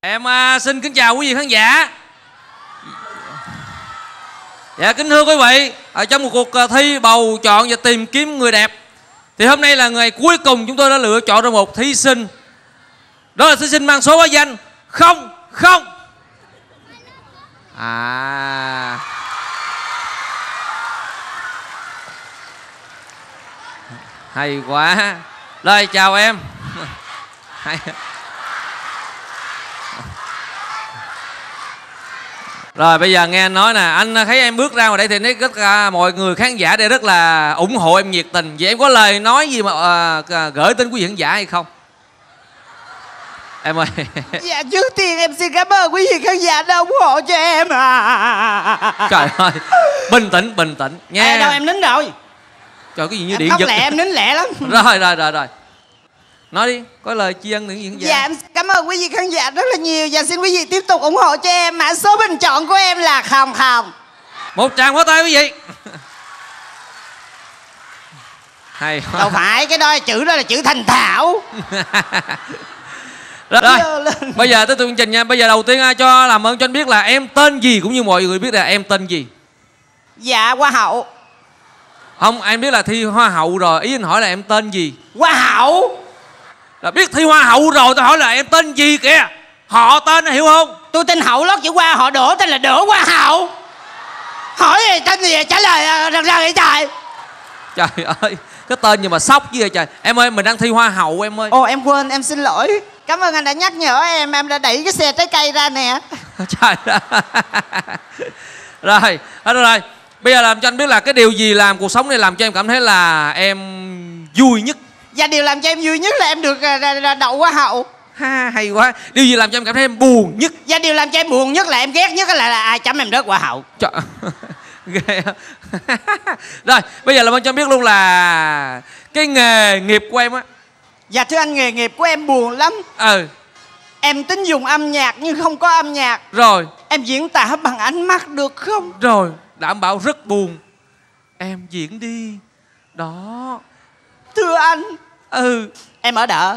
Em xin kính chào quý vị khán giả. Dạ kính thưa quý vị, trong một cuộc thi bầu chọn và tìm kiếm người đẹp thì hôm nay là ngày cuối cùng chúng tôi đã lựa chọn ra một thí sinh. Đó là thí sinh mang số báo danh 00. Hay quá. Rồi chào em. Rồi bây giờ nghe anh nói nè, anh thấy em bước ra ngoài đây thì thấy tất cả mọi người khán giả đây rất là ủng hộ em nhiệt tình. Vậy em có lời nói gì mà gửi đến quý vị khán giả hay không? Em ơi. Dạ trước tiên em xin cảm ơn quý vị khán giả đã ủng hộ cho em Trời ơi, bình tĩnh nha. Đâu em nín rồi. Trời, cái gì như em điện không giật. lẹ, em nín lẹ lắm. Rồi. Nói đi, có lời tri ân những gì khán giả. Dạ em cảm ơn quý vị khán giả rất là nhiều. Và xin quý vị tiếp tục ủng hộ cho em. Mã số bình chọn của em là 00. Một tràng pháo tay quý vị. Hay. Đâu phải, cái đó chữ đó là chữ thành thạo. Rồi, bây giờ tới chương trình nha. Bây giờ đầu tiên cho làm ơn cho anh biết là em tên gì, cũng như mọi người biết là em tên gì. Dạ Hoa hậu. Không, em biết là thi hoa hậu rồi. Ý anh hỏi là em tên gì. Hoa hậu. Là biết thi hoa hậu rồi, tôi hỏi là em tên gì kìa. Họ tên hiểu không? Tôi tên Hậu lót chữ Hoa, họ Đỗ tên là Đỗ Hoa hậu. Hỏi gì tên gì trả lời ra vậy trời. Trời ơi, cái tên gì mà sốc chứ vậy trời. Em ơi, mình đang thi hoa hậu em ơi. Ồ em quên, em xin lỗi. Cảm ơn anh đã nhắc nhở em đã đẩy cái xe trái cây ra nè. Trời ơi. Rồi, bây giờ làm cho anh biết là cái điều gì làm cuộc sống này làm cho em cảm thấy là em vui nhất. Và điều làm cho em vui nhất là em được đậu Hoa hậu. Ha, hay quá. Điều gì làm cho em cảm thấy em buồn nhất? Và điều làm cho em buồn nhất là em ghét nhất là ai chấm em rớt Hoa hậu. Trời. Ghê. Rồi bây giờ làm ơn cho em biết luôn là cái nghề nghiệp của em á. Dạ thưa anh, nghề nghiệp của em buồn lắm. Em tính dùng âm nhạc nhưng không có âm nhạc. Rồi em diễn tả bằng ánh mắt được không? Rồi, đảm bảo rất buồn. Em diễn đi. Đó. Thưa anh. Em ở đợ.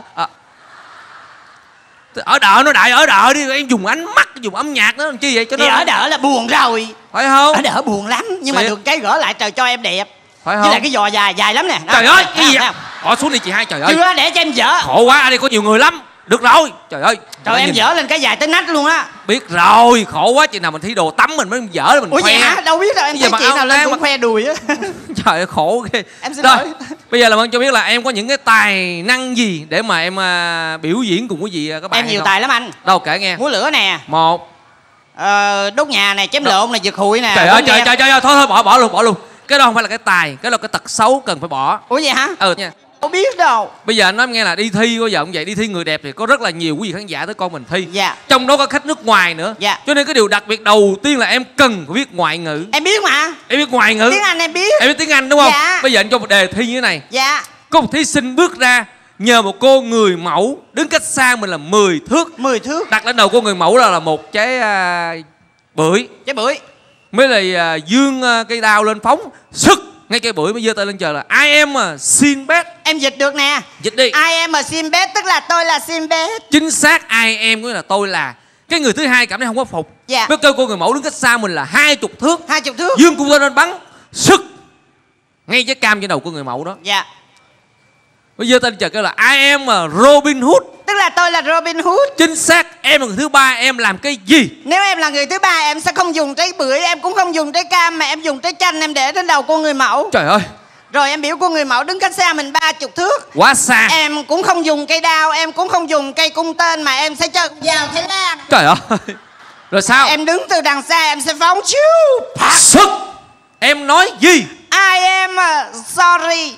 Ở đợ nó đại, ở đợ đi. Em dùng ánh mắt, dùng âm nhạc đó làm chi vậy cho nó. Ở đợ là buồn rồi. Phải không? Ở đợ buồn lắm. Nhưng mà được cái gỡ lại trời cho em đẹp. Phải không? Với lại cái giò dài lắm nè. Trời ơi, cái gì vậy? Bỏ xuống đi chị hai, trời ơi. Chưa, để cho em dở. Khổ quá, ở đây có nhiều người lắm. Được rồi, trời ơi. Trời em dở lên cái dài tới nách luôn á. Biết rồi, khổ quá, chị nào mình thi đồ tắm mình mới dở mình khoe. Ủa vậy hả? Đâu biết đâu, em thấy chị nào lên cũng khoe đùi á. Trời ơi, khổ ghê. Em xin lỗi. Bây giờ làm ơn cho biết là em có những cái tài năng gì để mà em biểu diễn cùng quý vị các bạn. Em nhiều tài lắm anh. Đâu kể nghe. Múa lửa nè. Một. Đốt nhà nè, chém lộn nè, giật hụi nè. Trời ơi, trời, thôi bỏ luôn. Cái đó không phải là cái tài, cái đó là cái tật xấu cần phải bỏ. Ủa vậy hả? Nha. Không biết đâu. Bây giờ anh nói em nghe là đi thi bao giờ cũng vậy, đi thi người đẹp thì có rất là nhiều quý vị khán giả tới con mình thi. Dạ. Trong đó có khách nước ngoài nữa. Dạ. Cho nên cái điều đặc biệt đầu tiên là em cần phải biết ngoại ngữ. Em biết mà. Em biết ngoại ngữ. Tiếng Anh em biết. Em biết tiếng Anh đúng không? Dạ. Bây giờ anh cho một đề thi như thế này. Dạ. Có một thí sinh bước ra nhờ một cô người mẫu đứng cách xa mình là 10 thước. 10 thước. Đặt lên đầu cô người mẫu là một trái bưởi. Trái bưởi. Mới là dương cây đao lên phóng sức. Ngay cây bưởi mới giơ tay lên trời là I am a Sinbad. Em dịch được nè. Dịch đi. I am a Sinbad tức là tôi là Sinbad. Chính xác, I am có nghĩa là tôi là. Cái người thứ hai cảm thấy không có phục. Dạ. Mới kêu cô người mẫu đứng cách xa mình là 20 thước. 20 thước. Dương cung tên lên bắn sức ngay trái cam trên đầu cô người mẫu đó. Dạ. Bây giờ tên trời kêu là I am a Robin Hood. Tức là tôi là Robin Hood. Chính xác, em là người thứ ba, em làm cái gì? Nếu em là người thứ ba em sẽ không dùng trái bưởi, em cũng không dùng trái cam mà em dùng trái chanh em để trên đầu cô người mẫu. Trời ơi. Rồi em biểu cô người mẫu đứng cách xa mình 30 thước. Quá xa. Em cũng không dùng cây đao, em cũng không dùng cây cung tên mà em sẽ cho vào Thái Lan. Trời ơi. Rồi sao? Em đứng từ đằng xa em sẽ phóng chiu. Sức. Em nói gì? I am sorry.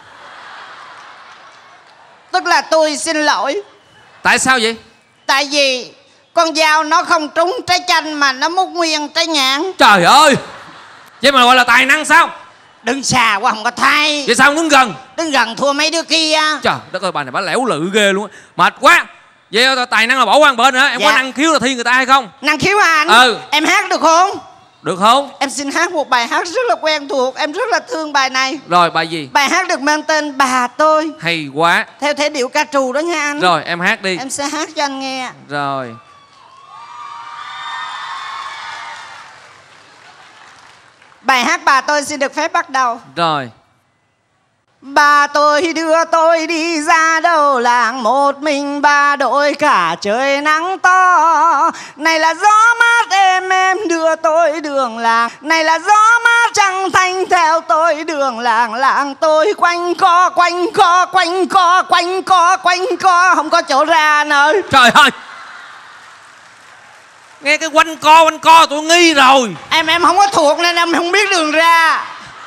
Tức là tôi xin lỗi. Tại sao vậy? Tại vì con dao nó không trúng trái chanh mà nó múc nguyên trái nhãn. Trời ơi. Vậy mà gọi là tài năng sao? Đứng xa quá không có thay. Vậy sao không đứng gần? Đứng gần thua mấy đứa kia. Trời đất ơi, bà này bà lẻo lự ghê luôn á. Mệt quá. Vậy tài năng là bỏ qua một bên hả? Em có năng khiếu là thi người ta hay không? Năng khiếu hả anh? Em hát được không? Được không? Em xin hát một bài hát rất là quen thuộc. Em rất là thương bài này. Rồi bài gì? Bài hát được mang tên Bà Tôi. Hay quá. Theo thể điệu ca trù đó nha anh. Rồi em hát đi. Em sẽ hát cho anh nghe. Rồi. Bài hát bà tôi xin được phép bắt đầu. Rồi. Bà tôi đưa tôi đi ra đầu làng, một mình bà đội cả trời nắng to. Này là gió mát em đưa tôi đường làng. Này là gió mát trăng thanh theo tôi đường làng. Làng tôi quanh co quanh co quanh co quanh co quanh co, không có chỗ ra nơi. Trời ơi, nghe cái quanh co tôi nghi rồi. Em không có thuộc nên em không biết đường ra.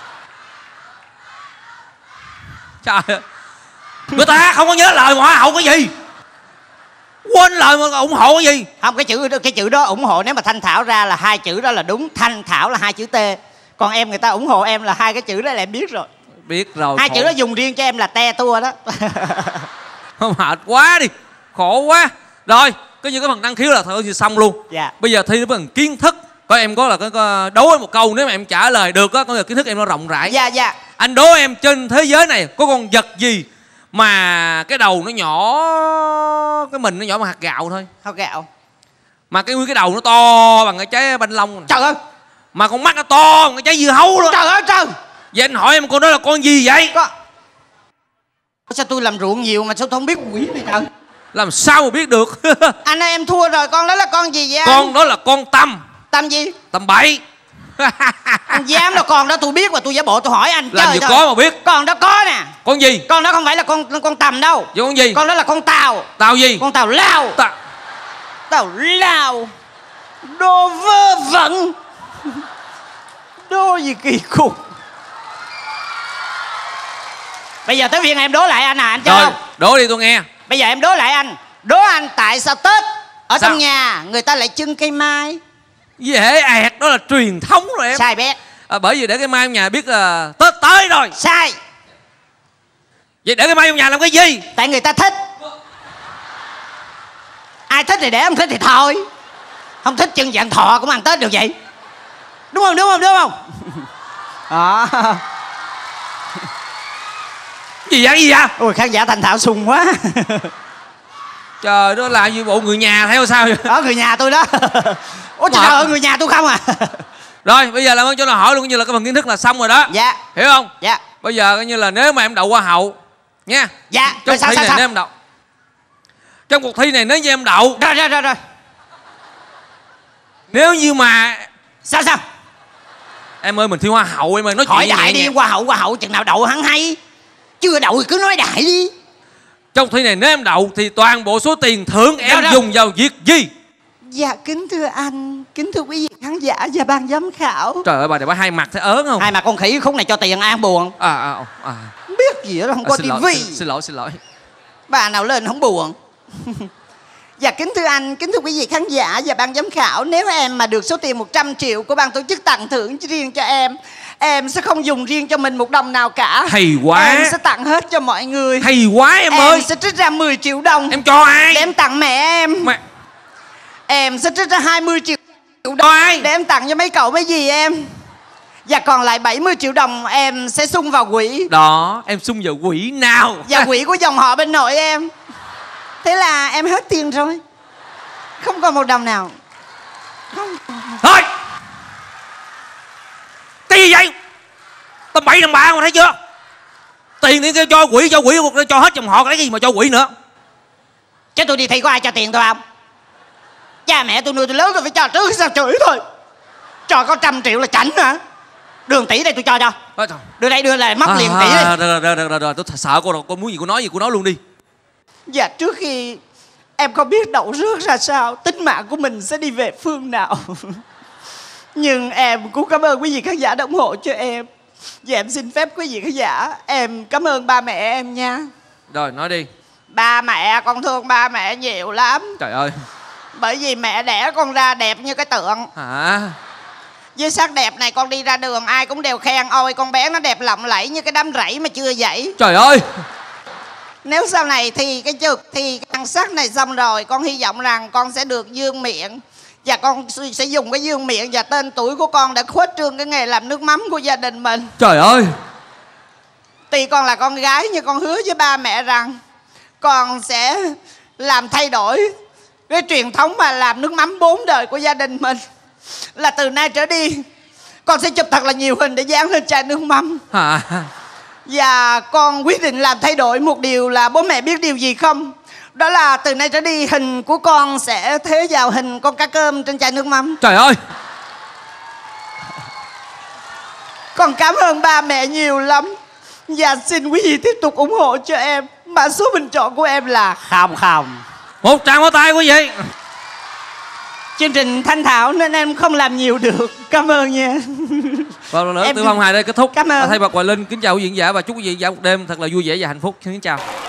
Trời ơi, người ta không có nhớ lời mà hoa hậu cái gì, quên lời mà ủng hộ cái gì. Không, cái chữ đó ủng hộ nếu mà Thanh Thảo ra là hai chữ đó là đúng. Thanh Thảo là hai chữ T, còn em người ta ủng hộ em là hai cái chữ đó là em biết rồi. Biết rồi. Hai khổ. chữ đó dùng riêng cho em là te tua đó. Mệt quá đi, khổ quá. Rồi, cái như cái phần năng khiếu là thôi thì xong luôn. Dạ. Bây giờ thi đến phần kiến thức. Coi em có là cái đố một câu, nếu mà em trả lời được á, có là kiến thức em nó rộng rãi. Dạ dạ. Anh đố em trên thế giới này có con vật gì mà cái đầu nó nhỏ, cái mình nó nhỏ bằng hạt gạo thôi, Hạt gạo. mà cái nguyên cái đầu nó to bằng cái trái banh long này. Trời ơi. Mà con mắt nó to bằng cái trái dưa hấu luôn. Trời ơi trời. Vậy anh hỏi em con đó là con gì vậy? Sao tôi làm ruộng nhiều mà sao tôi không biết quỷ này trời. Làm sao mà biết được. Anh ơi em thua rồi, con đó là con gì vậy anh? Con đó là con tăm. Tăm gì? Tầm bậy. Anh dám đâu, con đó tôi biết mà tôi giả bộ tôi hỏi anh. Làm Trời gì trời. có mà biết. Con đó có nè. Con gì? Con đó không phải là con tầm đâu. Vậy con gì? Con đó là con tàu. Tàu gì? Con tàu lao. Tàu lao. Đồ vơ vẩn. Đồ gì kỳ cục. Bây giờ tới phiên em đố lại anh à, anh chơi Rồi, không? đố đi tôi nghe. Bây giờ em đố lại anh. Đố anh tại sao Tết ở Sao? trong nhà người ta lại trưng cây mai? Dễ ẹt, đó là truyền thống rồi em. Sai bé. Bởi vì để cái mai trong nhà biết là Tết tới rồi. Sai. Vậy để cái mai trong nhà làm cái gì? Tại người ta thích. Ai thích thì để, không thích thì thôi. Không thích trưng dạng thọ cũng ăn Tết được vậy. Đúng không, đúng không, đúng không? Đó. Gì vậy, gì vậy? Ôi khán giả Thanh Thảo sung quá. Trời, đó là như bộ người nhà theo sao vậy? Đó người nhà tôi đó. Ôi trời ơi, người nhà tôi không à. Rồi, bây giờ làm ơn cho nó hỏi luôn, như là cái phần kiến thức là xong rồi đó. Dạ. Hiểu không? Dạ. Bây giờ coi như là nếu mà em đậu hoa hậu nha. Dạ. Trong Rồi cuộc sao thi sao này sao? nếu em đậu, trong cuộc thi này nếu như em đậu, Rồi. nếu như mà Sao sao? em ơi, mình thi hoa hậu em ơi, nói Hỏi chuyện đại nhẹ đi, nhàng. hoa hậu chừng nào đậu hắn hay. Chưa đậu thì cứ nói đại đi. Trong thi này nếu em đậu thì toàn bộ số tiền thưởng em Đó. dùng vào việc gì? Dạ kính thưa anh, kính thưa quý vị khán giả và ban giám khảo. Trời ơi, bà này bà hai mặt thấy ớn không? Hai mà con khỉ khúc này cho tiền an buồn. Không biết gì đó, không có tivi. Xin lỗi. Bà nào lên không buồn. Dạ kính thưa anh, kính thưa quý vị khán giả và ban giám khảo, nếu em mà được số tiền 100 triệu của ban tổ chức tặng thưởng riêng cho em sẽ không dùng riêng cho mình một đồng nào cả. Hay quá. Em sẽ tặng hết cho mọi người. Hay quá em ơi. Em sẽ trích ra 10 triệu đồng. Em cho ai? Để em tặng mẹ em. Mẹ. Em sẽ trích ra 20 triệu đồng. Cho ai? Để em tặng cho mấy cậu mấy dì em. Và còn lại 70 triệu đồng em sẽ sung vào quỹ. Đó, em sung vào quỹ nào? Và quỹ của dòng họ bên nội em. Thế là em hết tiền rồi. Không còn một đồng nào. Không. Thôi. Cái gì vậy? Tầm bậy tầm bạ mà thấy chưa? Tiền thì kêu cho quỹ cho hết dòng họ, cái gì mà cho quỹ nữa? Chứ tôi đi thi có ai cho tiền tôi không? Cha mẹ tôi nuôi tôi lớn rồi, phải cho trước sao chửi thôi. Cho có 100 triệu là chảnh hả? Đường tỷ đây tôi cho. Đưa đây, đưa lại, móc liền tỷ đi. Rồi, tôi sợ cô rồi, cô muốn gì cô nói luôn đi. Dạ trước khi em không biết đậu rớt ra sao, tính mạng của mình sẽ đi về phương nào. Nhưng em cũng cảm ơn quý vị khán giả đã ủng hộ cho em. Và em xin phép quý vị khán giả, em cảm ơn ba mẹ em nha. Rồi, nói đi. Ba mẹ, con thương ba mẹ nhiều lắm. Trời ơi. Bởi vì mẹ đẻ con ra đẹp như cái tượng. Hả? Với sắc đẹp này con đi ra đường ai cũng đều khen ôi con bé nó đẹp lộng lẫy như cái đám rẫy mà chưa dậy. Trời ơi. Nếu sau này thì cái ăn sắc này xong rồi, con hy vọng rằng con sẽ được dương miệng. Và con sẽ dùng cái dương miệng và tên tuổi của con để khuếch trương cái nghề làm nước mắm của gia đình mình. Trời ơi. Tuy con là con gái nhưng con hứa với ba mẹ rằng con sẽ làm thay đổi cái truyền thống mà làm nước mắm 4 đời của gia đình mình. Là từ nay trở đi Con sẽ chụp thật là nhiều hình để dán lên chai nước mắm. Hả? Và con quyết định làm thay đổi một điều là bố mẹ biết điều gì không? Đó là từ nay trở đi hình của con sẽ thế vào hình con cá cơm trên chai nước mắm. Trời ơi. Con cảm ơn ba mẹ nhiều lắm. Và xin quý vị tiếp tục ủng hộ cho em. Mã số bình chọn của em là 00. Một tràng pháo tay quý vị. Chương trình thanh thảo nên em không làm nhiều được. Cảm ơn nha. Và lần nữa Tử Phong Hài đây kết thúc. Cảm ơn. Thay mặt Hoài Linh kính chào quý vị khán giả và chúc quý vị dạo một đêm thật là vui vẻ và hạnh phúc. Xin kính chào.